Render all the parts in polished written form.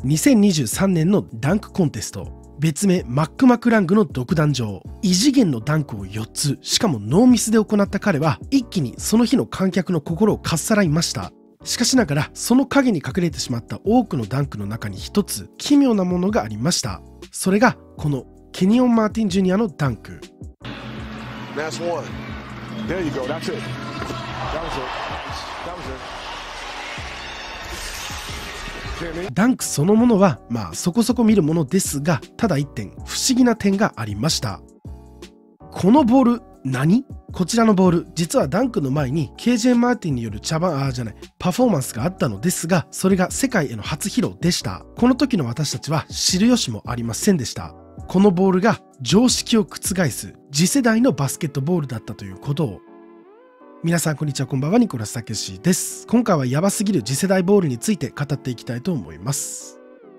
2023年のダンクコンテスト、別名マック・マクラングの独壇場、異次元のダンクを4つ、しかもノーミスで行った彼は一気にその日の観客の心をかっさらいました。しかしながらその影に隠れてしまった多くのダンクの中に一つ奇妙なものがありました。それがこのケニオン・マーティン・ジュニアのダンク。ダンクそのものはそこそこ見るものですが、ただ一点不思議な点がありました。このボール何？こちらのボール、実はダンクの前に KJ マーティンによるパフォーマンスがあったのですが、それが世界への初披露でした。この時の私たちは知る由もありませんでした。このボールが常識を覆す次世代のバスケットボールだったということを。皆さんこんにちは、こんばんは。ニコラス・タケシです。今回はヤバすぎる次世代ボールについて語っていきたいと思います。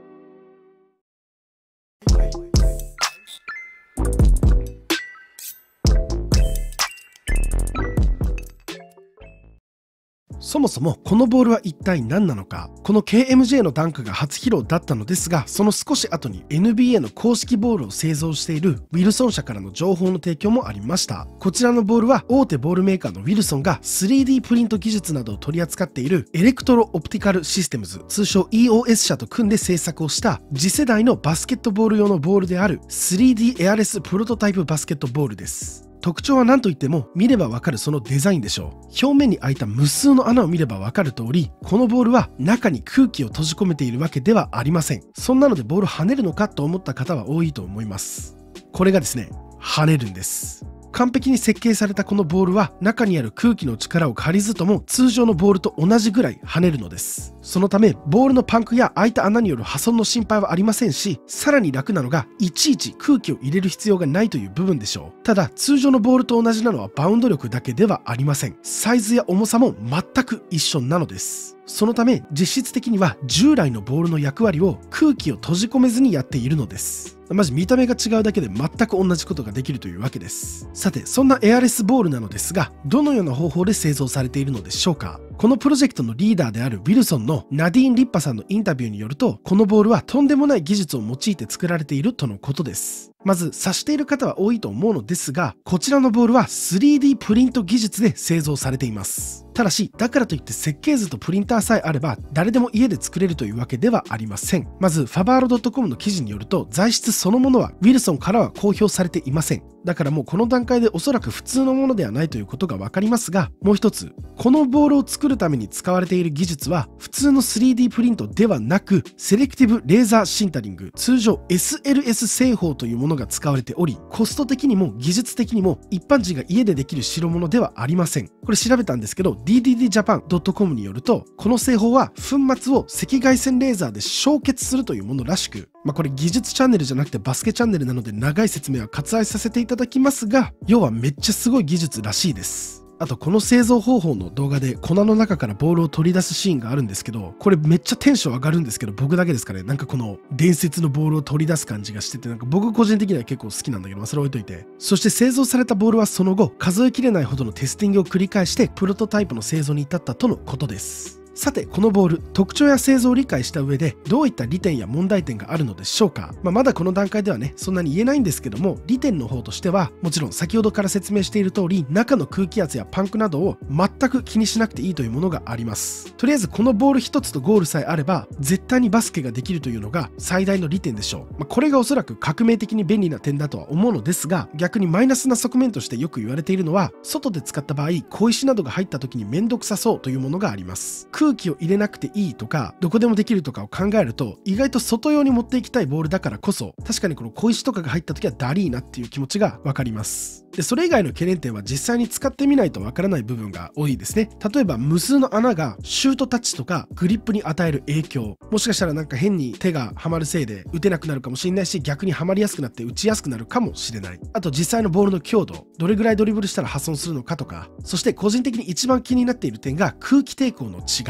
そもそもこのボールは一体何なのか。この KMJ のダンクが初披露だったのですが、その少し後に NBA の公式ボールを製造しているウィルソン社からの情報の提供もありました。こちらのボールは大手ボールメーカーのウィルソンが 3D プリント技術などを取り扱っているエレクトロオプティカルシステムズ、通称 EOS 社と組んで製作をした次世代のバスケットボール用のボールである 3D エアレスプロトタイプバスケットボールです。特徴は何といっても見ればわかるそのデザインでしょう。表面に開いた無数の穴を見ればわかる通り、このボールは中に空気を閉じ込めているわけではありません。そんなのでボール跳ねるのかと思った方は多いと思います。これがですね、跳ねるんです。完璧に設計されたこのボールは中にある空気の力を借りずとも通常のボールと同じぐらい跳ねるのです。そのためボールのパンクや開いた穴による破損の心配はありませんし、さらに楽なのがいちいち空気を入れる必要がないという部分でしょう。ただ通常のボールと同じなのはバウンド力だけではありません。サイズや重さも全く一緒なのです。そのため実質的には従来のボールの役割を空気を閉じ込めずにやっているのです。まず見た目が違うだけで全く同じことができるというわけです。さて、そんなエアレスボールなのですが、どのような方法で製造されているのでしょうか。このプロジェクトのリーダーであるウィルソンのナディーン・リッパさんのインタビューによると、このボールはとんでもない技術を用いて作られているとのことです。まず察している方は多いと思うのですが、こちらのボールは 3D プリント技術で製造されています。ただし、だからといって設計図とプリンターさえあれば誰でも家で作れるというわけではありません。まずファバーロ .com の記事によると、材質そのものはウィルソンからは公表されていません。だからもうこの段階でおそらく普通のものではないということが分かりますが、もう一つ、このボールを作るために使われている技術は普通の 3D プリントではなく、セレクティブレーザーシンタリング、通称 SLS 製法というものが使われており、コスト的にも技術的にも一般人が家でできる代物ではありません。これ調べたんですけど、DDDjapan.com によると、この製法は粉末を赤外線レーザーで焼結するというものらしく、これ技術チャンネルじゃなくてバスケチャンネルなので長い説明は割愛させていただきますが、要はめっちゃすごい技術らしいです。あとこの製造方法の動画で粉の中からボールを取り出すシーンがあるんですけど、これめっちゃテンション上がるんですけど、僕だけですかね。なんかこの伝説のボールを取り出す感じがしてて、なんか僕個人的には結構好きなんだけど、それ置いといて。そして製造されたボールはその後数えきれないほどのテスティングを繰り返してプロトタイプの製造に至ったとのことです。さて、このボール、特徴や製造を理解した上でどういった利点や問題点があるのでしょうか。まだこの段階ではね、そんなに言えないんですけども、利点の方としては、もちろん先ほどから説明している通り、中の空気圧やパンクなどを全く気にしなくていいというものがあります。とりあえずこのボール一つとゴールさえあれば、絶対にバスケができるというのが最大の利点でしょう。これがおそらく革命的に便利な点だとは思うのですが、逆にマイナスな側面としてよく言われているのは、外で使った場合、小石などが入った時にめんどくさそうというものがあります。空気を入れなくていいとか、どこでもできるとかを考えると、意外と外用に持っていきたいボールだからこそ、確かにこの小石とかが入った時はダリーなっていう気持ちがわかります。で、それ以外の懸念点は実際に使ってみないとわからない部分が多いですね。例えば無数の穴がシュートタッチとかグリップに与える影響、もしかしたらなんか変に手がはまるせいで打てなくなるかもしれないし、逆にはまりやすくなって打ちやすくなるかもしれない。あと実際のボールの強度、どれぐらいドリブルしたら破損するのかとか、そして個人的に一番気になっている点が空気抵抗の違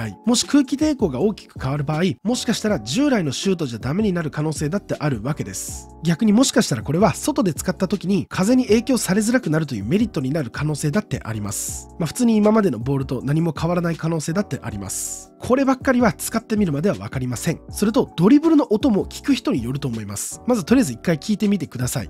違い。もし空気抵抗が大きく変わる場合、もしかしたら従来のシュートじゃダメになる可能性だってあるわけです。逆にもしかしたらこれは外で使った時に風に影響されづらくなるというメリットになる可能性だってあります。普通に今までのボールと何も変わらない可能性だってあります。こればっかりは使ってみるまでは分かりません。それとドリブルの音も聞く人によると思います。まずとりあえず一回聞いてみてください。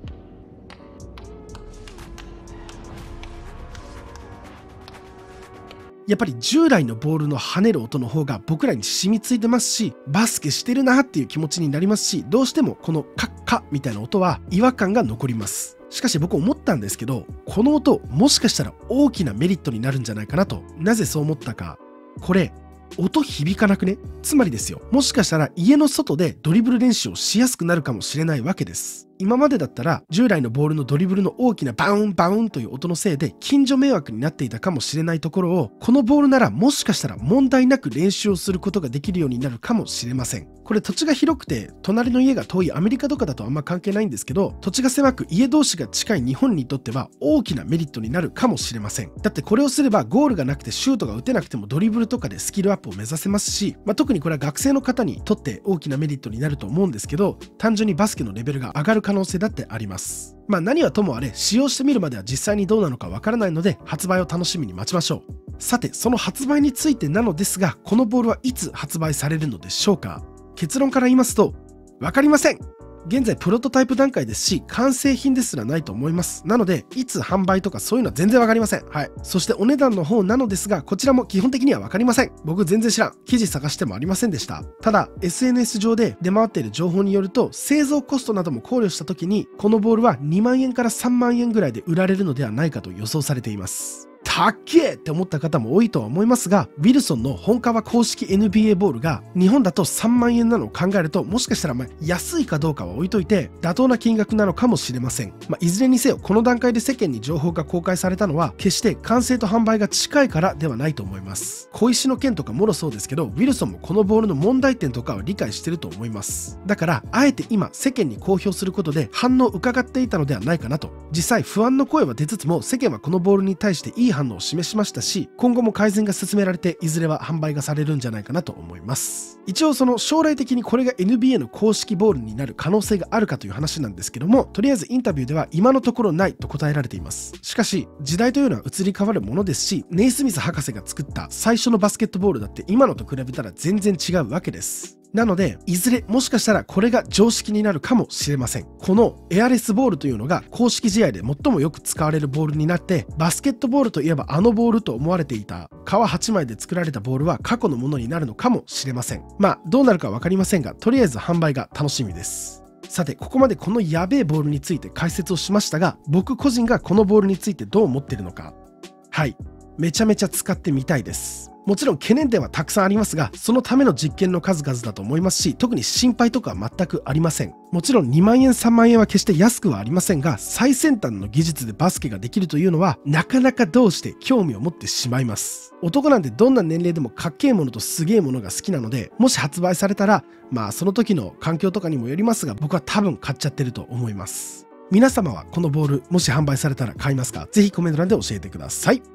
やっぱり従来のボールの跳ねる音の方が僕らに染みついてますし、バスケしてるなっていう気持ちになりますし、どうしてもこのカッカみたいな音は違和感が残ります。しかし僕思ったんですけど、この音もしかしたら大きなメリットになるんじゃないかなと。なぜそう思ったか。これ音響かなくね？つまりですよ、もしかしたら家の外でドリブル練習をしやすくなるかもしれないわけです。今までだったら従来のボールのドリブルの大きなバウンバウンという音のせいで近所迷惑になっていたかもしれないところを、このボールならもしかしたら問題なく練習をすることができるようになるかもしれません。これ土地が広くて隣の家が遠いアメリカとかだとあんま関係ないんですけど、土地が狭く家同士が近い日本にとっては大きなメリットになるかもしれません。だってこれをすればゴールがなくてシュートが打てなくてもドリブルとかでスキルアップを目指せますし、特にこれは学生の方にとって大きなメリットになると思うんですけど、単純にバスケのレベルが上がる可能性だってあります。何はともあれ使用してみるまでは実際にどうなのかわからないので、発売を楽しみに待ちましょう。さてその発売についてなのですが、このボールはいつ発売されるのでしょうか。結論から言いますと、わかりません。現在プロトタイプ段階ですし、完成品ですらないと思います。なのでいつ販売とかそういうのは全然わかりません。そしてお値段の方なのですが、こちらも基本的にはわかりません。僕全然知らん。記事探してもありませんでした。ただ SNS 上で出回っている情報によると、製造コストなども考慮した時にこのボールは2万円から3万円ぐらいで売られるのではないかと予想されています。たっけーって思った方も多いとは思いますが、ウィルソンの本革公式 NBA ボールが日本だと3万円なのを考えると、もしかしたら安いかどうかは置いといて妥当な金額なのかもしれません。いずれにせよこの段階で世間に情報が公開されたのは決して完成と販売が近いからではないと思います。小石の件とかもろそうですけど、ウィルソンもこのボールの問題点とかは理解してると思います。だからあえて今世間に公表することで反応を伺っていたのではないかなと。実際不安の声は出つつも、世間はこのボールに対していい反応を示しましたし、今後も改善が進められていずれは販売がされるんじゃないかなと思います。一応その将来的にこれが NBA の公式ボールになる可能性があるかという話なんですけども、とりあえずインタビューでは今のところないと答えられています。しかし時代というのは移り変わるものですし、ネイスミス博士が作った最初のバスケットボールだって今のと比べたら全然違うわけです。なのでいずれもしかしたらこれが常識になるかもしれません。このエアレスボールというのが公式試合で最もよく使われるボールになって、バスケットボールといえばあのボールと思われていた革8枚で作られたボールは過去のものになるのかもしれません。どうなるか分かりませんが、とりあえず販売が楽しみです。さてここまでこのやべえボールについて解説をしましたが、僕個人がこのボールについてどう思っているのか。めちゃめちゃ使ってみたいです。もちろん懸念点はたくさんありますが、そのための実験の数々だと思いますし、特に心配とかは全くありません。もちろん2万円3万円は決して安くはありませんが、最先端の技術でバスケができるというのはなかなかどうして興味を持ってしまいます。男なんてどんな年齢でもかっけえものとすげえものが好きなので、もし発売されたらその時の環境とかにもよりますが、僕は多分買っちゃってると思います。皆様はこのボールもし販売されたら買いますか？ぜひコメント欄で教えてください。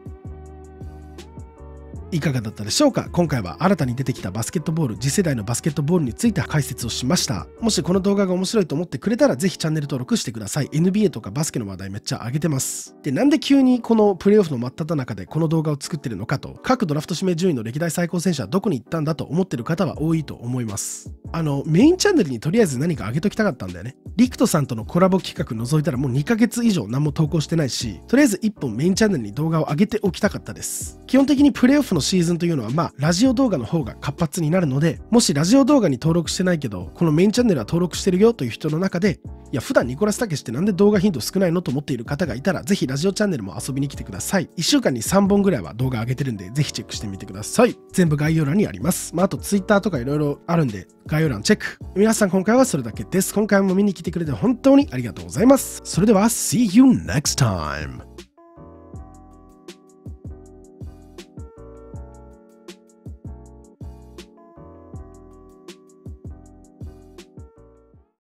いかがだったでしょうか。今回は新たに出てきたバスケットボール、次世代のバスケットボールについて解説をしました。もしこの動画が面白いと思ってくれたらぜひチャンネル登録してください。 NBA とかバスケの話題めっちゃ上げてます。で、なんで急にこのプレイオフの真っ只中でこの動画を作ってるのかと、各ドラフト指名順位の歴代最高選手はどこに行ったんだと思ってる方は多いと思います。メインチャンネルにとりあえず何か上げときたかったんだよね。リクトさんとのコラボ企画除いたらもう2ヶ月以上何も投稿してないし、とりあえず1本メインチャンネルに動画を上げておきたかったです。基本的にプレイオフのシーズンというのはラジオ動画の方が活発になるので、もしラジオ動画に登録してないけどこのメインチャンネルは登録してるよという人の中で、いや普段ニコラスたけしってなんで動画頻度少ないのと思っている方がいたら、ぜひラジオチャンネルも遊びに来てください。1週間に3本ぐらいは動画上げてるんで、ぜひチェックしてみてください。全部概要欄にあります。あと Twitter とかいろいろあるんで概要欄チェック。皆さん今回はそれだけです。今回も見に来てくれて本当にありがとうございます。それでは See you next time!